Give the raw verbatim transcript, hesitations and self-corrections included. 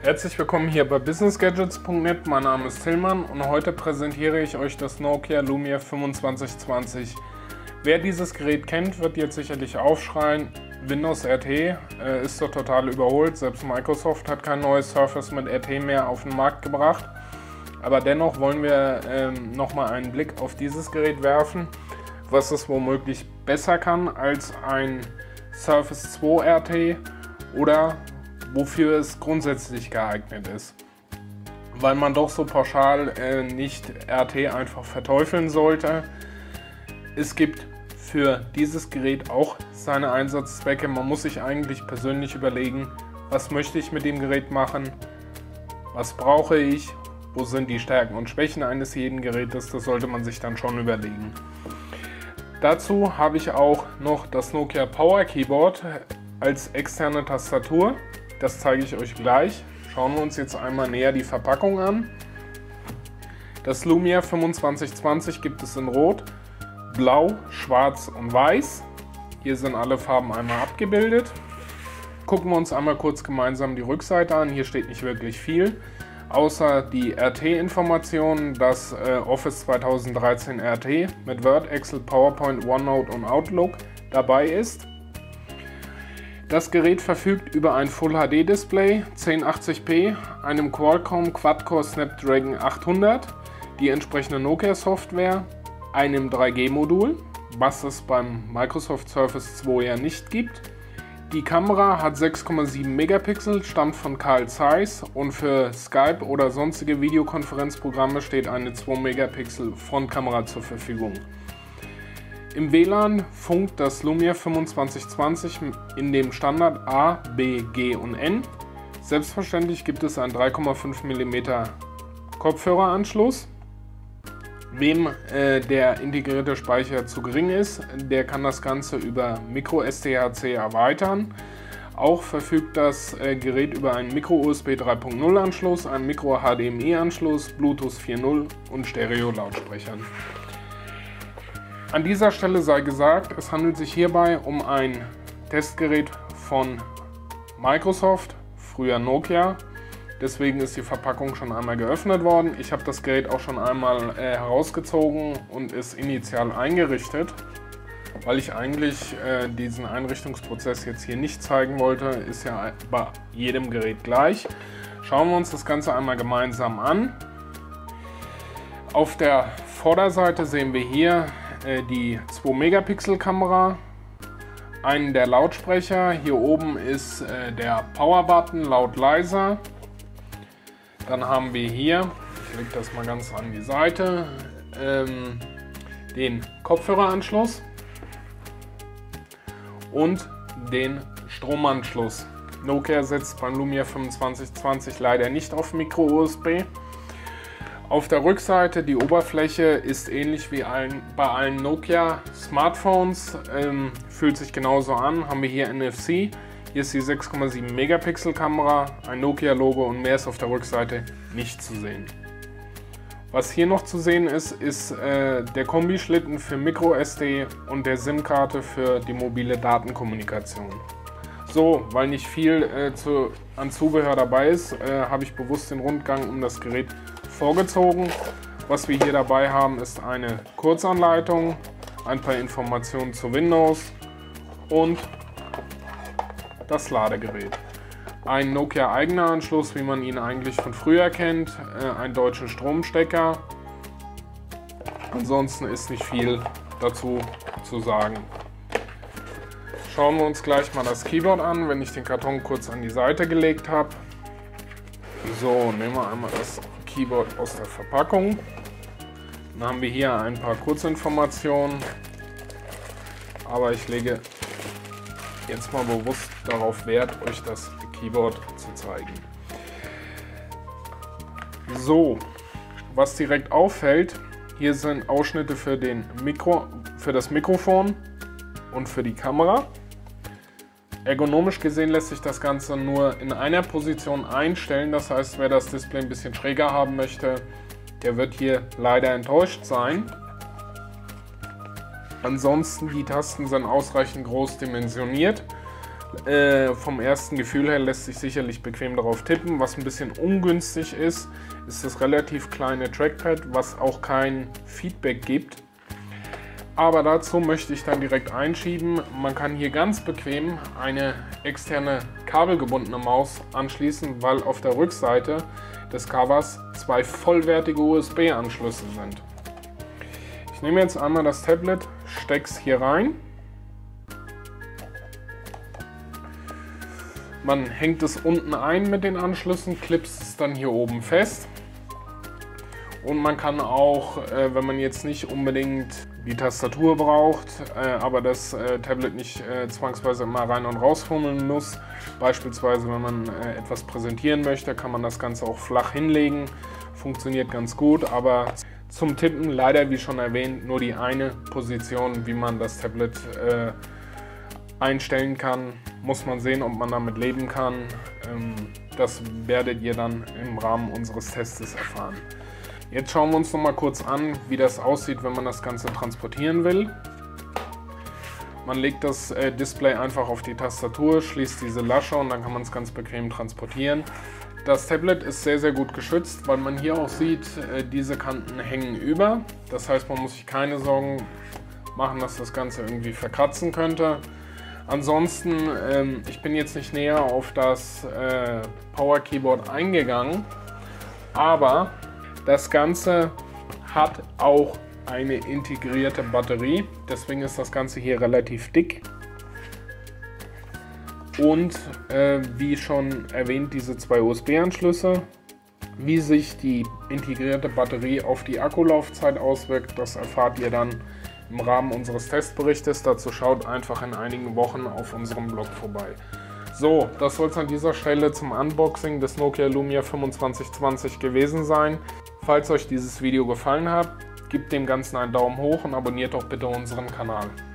Herzlich willkommen hier bei business gadgets punkt net. Mein Name ist Tillmann und heute präsentiere ich euch das Nokia Lumia fünfundzwanzig zwanzig. Wer dieses Gerät kennt, wird jetzt sicherlich aufschreien, Windows R T äh, ist doch total überholt. Selbst Microsoft hat kein neues Surface mit R T mehr auf den Markt gebracht. Aber dennoch wollen wir ähm, nochmal einen Blick auf dieses Gerät werfen, was es womöglich besser kann als ein Surface zwei R T oder wofür es grundsätzlich geeignet ist. Weil man doch so pauschal äh, nicht R T einfach verteufeln sollte. Es gibt für dieses Gerät auch seine Einsatzzwecke. Man muss sich eigentlich persönlich überlegen, was möchte ich mit dem Gerät machen, was brauche ich, wo sind die Stärken und Schwächen eines jeden Gerätes, das sollte man sich dann schon überlegen. Dazu habe ich auch noch das Nokia Power Keyboard als externe Tastatur. Das zeige ich euch gleich. Schauen wir uns jetzt einmal näher die Verpackung an. Das Lumia fünfundzwanzig zwanzig gibt es in Rot, Blau, Schwarz und Weiß. Hier sind alle Farben einmal abgebildet. Gucken wir uns einmal kurz gemeinsam die Rückseite an. Hier steht nicht wirklich viel, außer die R T-Informationen, dass äh, Office zweitausenddreizehn R T mit Word, Excel, PowerPoint, OneNote und Outlook dabei ist. Das Gerät verfügt über ein Full H D Display, zehn achtzig p, einem Qualcomm Quad-Core Snapdragon achthundert, die entsprechende Nokia Software, einem drei G Modul, was es beim Microsoft Surface zwei ja nicht gibt. Die Kamera hat sechs Komma sieben Megapixel, stammt von Carl Zeiss und für Skype oder sonstige Videokonferenzprogramme steht eine zwei Megapixel Frontkamera zur Verfügung. Im W L A N funkt das Lumia fünfundzwanzig zwanzig in dem Standard A, B, G und N. Selbstverständlich gibt es einen drei Komma fünf Millimeter Kopfhöreranschluss. Wem äh, der integrierte Speicher zu gering ist, der kann das Ganze über Micro S D H C erweitern. Auch verfügt das äh, Gerät über einen Micro U S B drei Punkt null Anschluss, einen Micro H D M I Anschluss, Bluetooth vier Punkt null und Stereo-Lautsprechern. An dieser Stelle sei gesagt, es handelt sich hierbei um ein Testgerät von Microsoft, früher Nokia. Deswegen ist die Verpackung schon einmal geöffnet worden. Ich habe das Gerät auch schon einmal äh, herausgezogen und es initial eingerichtet. Weil ich eigentlich äh, diesen Einrichtungsprozess jetzt hier nicht zeigen wollte, ist ja bei jedem Gerät gleich. Schauen wir uns das Ganze einmal gemeinsam an. Auf der Vorderseite sehen wir hier äh, die zwei Megapixel Kamera, einen der Lautsprecher. Hier oben ist äh, der Power-Button, laut leiser. Dann haben wir hier, ich lege das mal ganz an die Seite, ähm, den Kopfhöreranschluss und den Stromanschluss. Nokia setzt beim Lumia fünfundzwanzig zwanzig leider nicht auf Micro U S B. Auf der Rückseite, die Oberfläche ist ähnlich wie allen, bei allen Nokia Smartphones, ähm, fühlt sich genauso an, haben wir hier N F C. Hier ist die sechs Komma sieben Megapixel Kamera, ein Nokia-Logo und mehr ist auf der Rückseite nicht zu sehen. Was hier noch zu sehen ist, ist äh, der Kombischlitten für Micro S D und der SIM-Karte für die mobile Datenkommunikation. So, weil nicht viel äh, zu, an Zubehör dabei ist, äh, habe ich bewusst den Rundgang um das Gerät vorgezogen. Was wir hier dabei haben, ist eine Kurzanleitung, ein paar Informationen zu Windows und das Ladegerät. Ein Nokia eigener Anschluss, wie man ihn eigentlich von früher kennt, äh, ein deutscher Stromstecker. Ansonsten ist nicht viel dazu zu sagen. Schauen wir uns gleich mal das Keyboard an, wenn ich den Karton kurz an die Seite gelegt habe. So, nehmen wir einmal das Keyboard aus der Verpackung. Dann haben wir hier ein paar Kurzinformationen, aber ich lege jetzt mal bewusst darauf Wert, euch das Keyboard zu zeigen. So, was direkt auffällt, hier sind Ausschnitte für, den Mikro, für das Mikrofon und für die Kamera. Ergonomisch gesehen lässt sich das Ganze nur in einer Position einstellen, das heißt, wer das Display ein bisschen schräger haben möchte, der wird hier leider enttäuscht sein. Ansonsten, die Tasten sind ausreichend groß dimensioniert. Äh, vom ersten Gefühl her lässt sich sicherlich bequem darauf tippen. Was ein bisschen ungünstig ist, ist das relativ kleine Trackpad, was auch kein Feedback gibt. Aber dazu möchte ich dann direkt einschieben. Man kann hier ganz bequem eine externe kabelgebundene Maus anschließen, weil auf der Rückseite des Covers zwei vollwertige U S B-Anschlüsse sind. Ich nehme jetzt einmal das Tablet, stecke es hier rein. Man hängt es unten ein mit den Anschlüssen, klipst es dann hier oben fest. Und man kann auch, äh, wenn man jetzt nicht unbedingt die Tastatur braucht, äh, aber das äh, Tablet nicht äh, zwangsweise immer rein und rausfummeln muss, beispielsweise wenn man äh, etwas präsentieren möchte, kann man das Ganze auch flach hinlegen. Funktioniert ganz gut, aber zum Tippen leider, wie schon erwähnt, nur die eine Position, wie man das Tablet äh, einstellen kann. Muss man sehen, ob man damit leben kann. Ähm, das werdet ihr dann im Rahmen unseres Tests erfahren. Jetzt schauen wir uns noch mal kurz an, wie das aussieht, wenn man das Ganze transportieren will. Man legt das äh, Display einfach auf die Tastatur, schließt diese Lasche und dann kann man es ganz bequem transportieren. Das Tablet ist sehr, sehr gut geschützt, weil man hier auch sieht, äh, diese Kanten hängen über. Das heißt, man muss sich keine Sorgen machen, dass das Ganze irgendwie verkratzen könnte. Ansonsten, ähm, ich bin jetzt nicht näher auf das äh, Power Keyboard eingegangen, aber das Ganze hat auch eine integrierte Batterie, deswegen ist das Ganze hier relativ dick. Und äh, wie schon erwähnt, diese zwei U S B-Anschlüsse. Wie sich die integrierte Batterie auf die Akkulaufzeit auswirkt, das erfahrt ihr dann im Rahmen unseres Testberichtes. Dazu schaut einfach in einigen Wochen auf unserem Blog vorbei. So, das soll es an dieser Stelle zum Unboxing des Nokia Lumia fünfundzwanzig zwanzig gewesen sein. Falls euch dieses Video gefallen hat, gebt dem Ganzen einen Daumen hoch und abonniert doch bitte unseren Kanal.